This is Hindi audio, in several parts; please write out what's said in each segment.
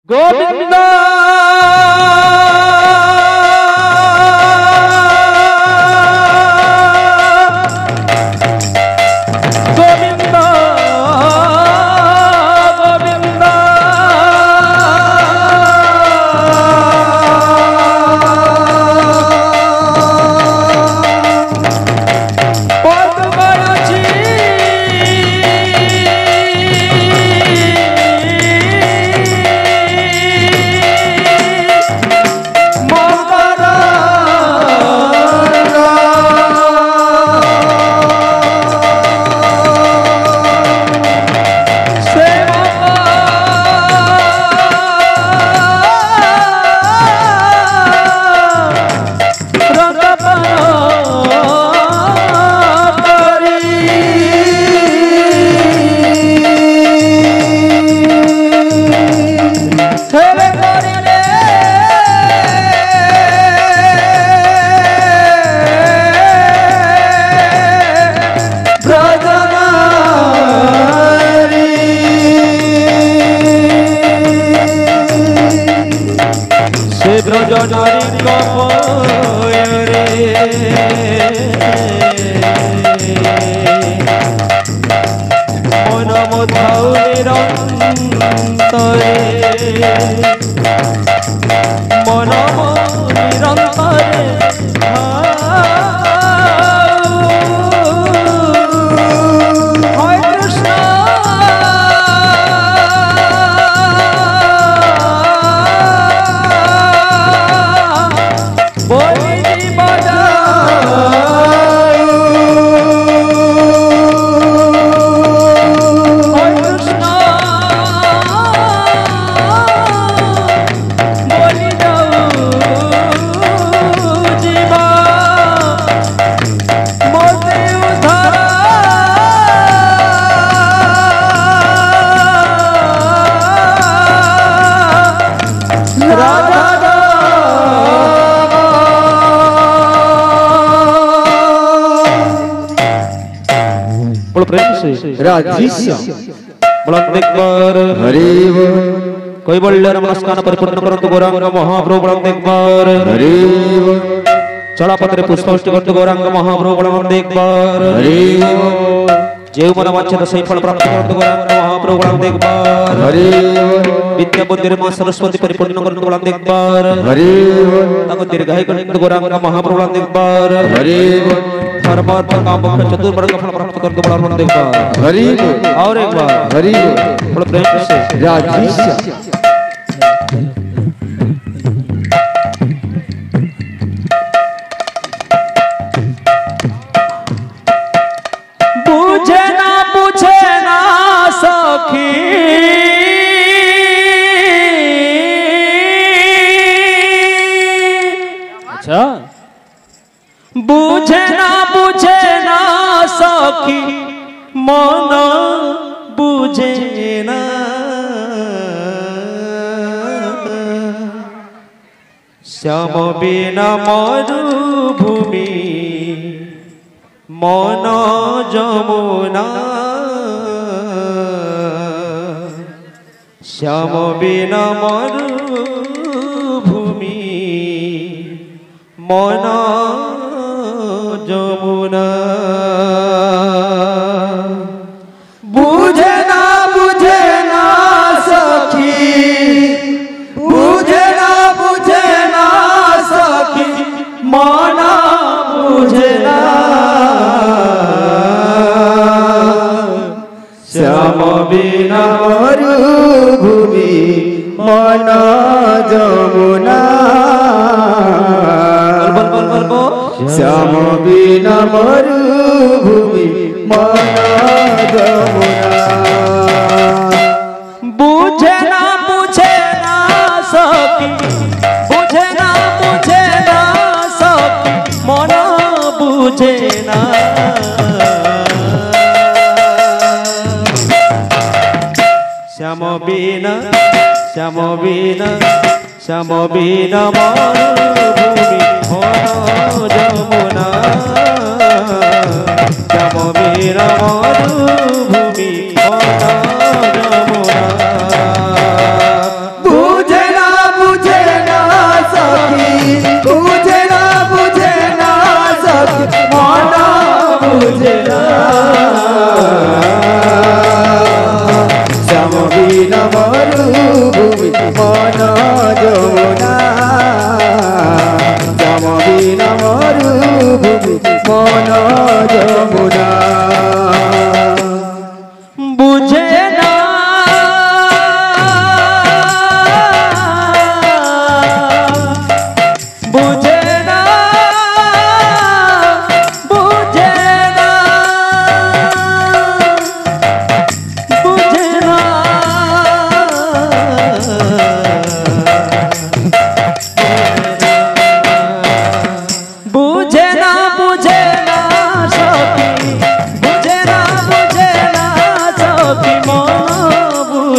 गोविंदा कोई बोल नमस्कार परिपूर्ण करंतु गौरांग महाप्रभु बलम एक बार चला पत्रे पुष्पाष्टि करंतु गौरांग महाप्रभु बलम एक बार जेव मन वांछित सही फल प्राप्त करंतु गौरांग महाप्रभु बलम एक बार विद्या बुद्धि मां सरस्वती परिपूर्ण करंतु बलम एक बार तक दीर्घायु करंतु गौरांग महाप्रभु बलम एक बार धर्मार्थ काम मोक्ष चतुर्वर्ग फल प्राप्त करंतु बलम एक बार और एक बार बड़े प्रेम से राधेश्याम पूछे ना सखी अच्छा पूछे ना सखी मन बुझे ना श्याम बिना मरुभूमि मन जमुना श्याम बिना मरुभूमि मन जमुना बुझे ना सखी बुझे ना सखी मन बुझे ना श्याम बिना मरुभूमि मन जमुना श्याम बिना मरुभूमि मन जमुना बुझे ना सखी बुझे ना सखी मन बुझे ना श्याम बिना मरुभूमि मन जमुना श्याम बिना मरुभूमि मन जमुना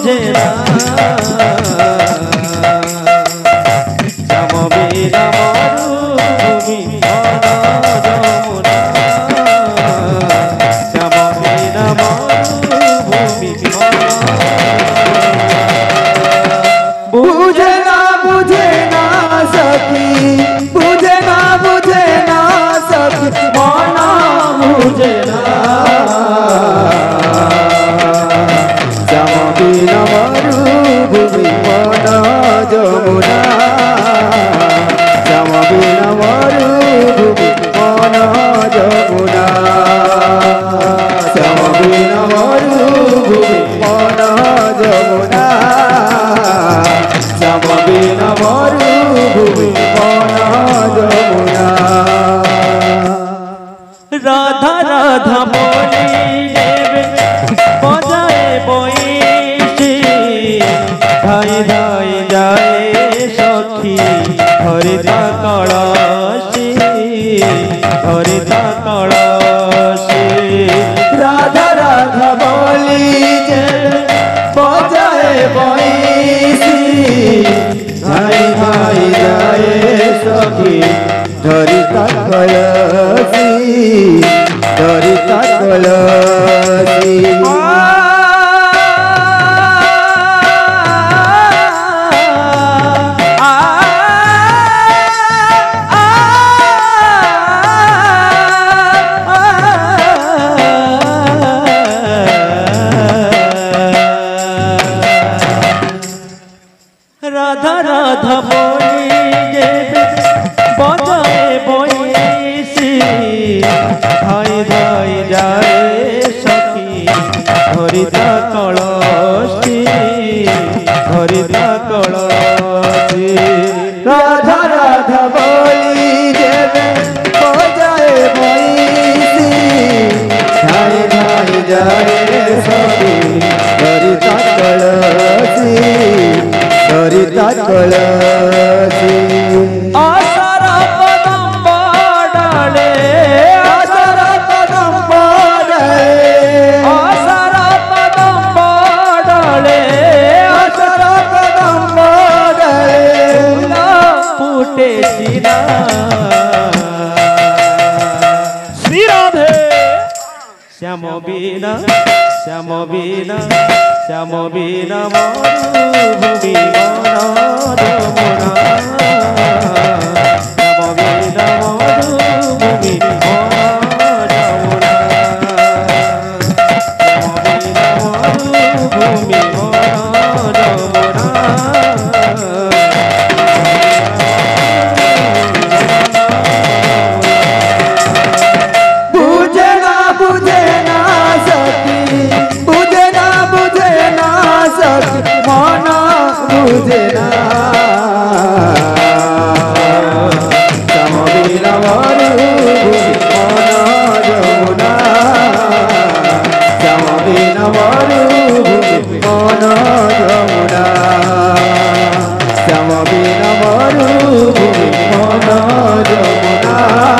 বুঝে না শ্যাম বিনা মরুভূমি শ্যাম বিনা মরুভূমি বুঝে না সখী বুঝে না সখী মন বুঝে না শ্যাম বিনা মরুভূমি মন যমুনা শ্যাম বিনা মরুভূমি মন যমুনা শ্যাম বিনা মরুভূমি মন যমুনা শ্যাম বিনা মরুভূমি মন যমুনা রাধা রাধা বলি বজায় বইছি ধাই ধাই যায় সখী হরিতা কলসী হরিতা কলসী রাধা রাধা বলি যে বজায় বইছি ধাই ধাই যায় সখী ধরিতা কলসী ধরিতা কলসী রাধা রাধা বলি যে বজায় বইছি ধাই ধাই যায় সখী হরিতা কলসী হরিতা কলসী রাধা রাধা বলি দেবে বজায় বইছি ধাই ধাই যায় সখী ধরিতা কলসী ধরিতা কলসী আশার কদম্ব ডালে আশার কদম্ব ডালে আশার কদম্ব ডালে আশার কদম্ব ডালে ফুটেছি না শ্রীরাধে শ্যাম বিনা শ্যাম বিনা শ্যাম বিনা মরুভূমি মন যমুনা শ্যাম বিনা মরুভূমি মন বুঝে না সখী বুঝে না সখী মন বুঝে না শ্যাম বিনা মরুভূমি মন যমুনা শ্যাম বিনা মরুভূমি মন যমুনা শ্যাম বিনা মরুভূমি মন যমুনা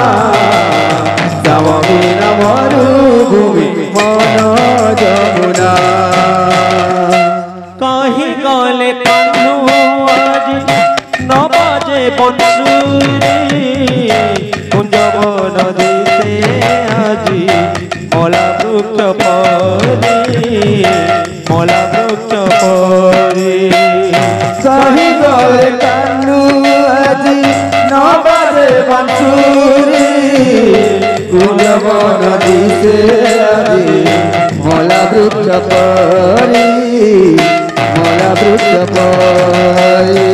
শ্যাম বিনা মরুভূমি মন যমুনা কাহি গলে কানু আজি নবাজে বনসুরি কুঞ্জবন দিতে আজি মলা বৃক্ষ পরি মলা বৃক্ষ পরি কাহি গলে কানু আজি নবাজে বনসুরি কুঞ্জবন দিতে আজি মলা বৃক্ষ পরি মলা বৃক্ষ পরি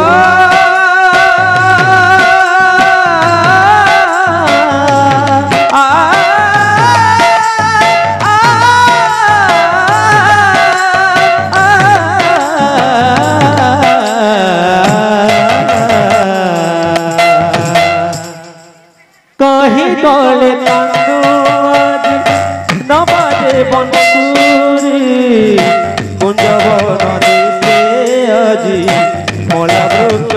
কাহি গলে কানু আজি নবাজে বনসুরি কুঞ্জবন দিতে আজি মলা বৃক্ষ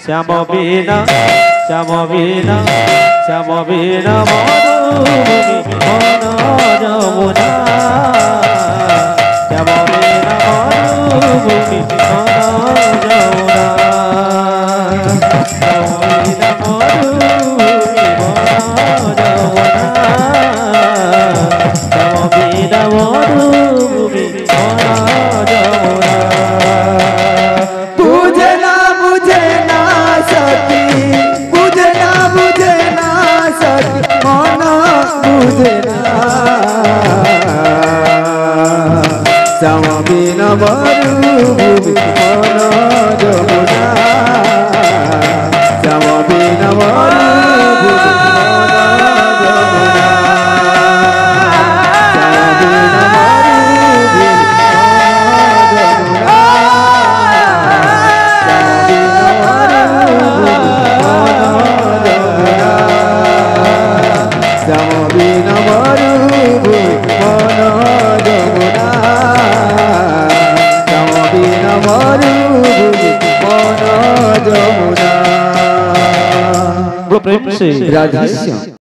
শ্যাম বিনা শ্যাম বিনা শ্যাম বিনা মরুভূমি ঘন যমুনা শ্যাম বিনা মরুভূমি ঘন যমুনা শ্যাম বিনা মরুভূমি ঘন যমুনা শ্যাম বিনা মরুভূমি ঘন যমুনা বুঝে না সখী বুঝে না সখী মন বুঝে না শ্যাম বিনা মরুভূমি ঘন যমুনা শ্যাম বিনা মরুভূমি प्रेम से राधेश्याम।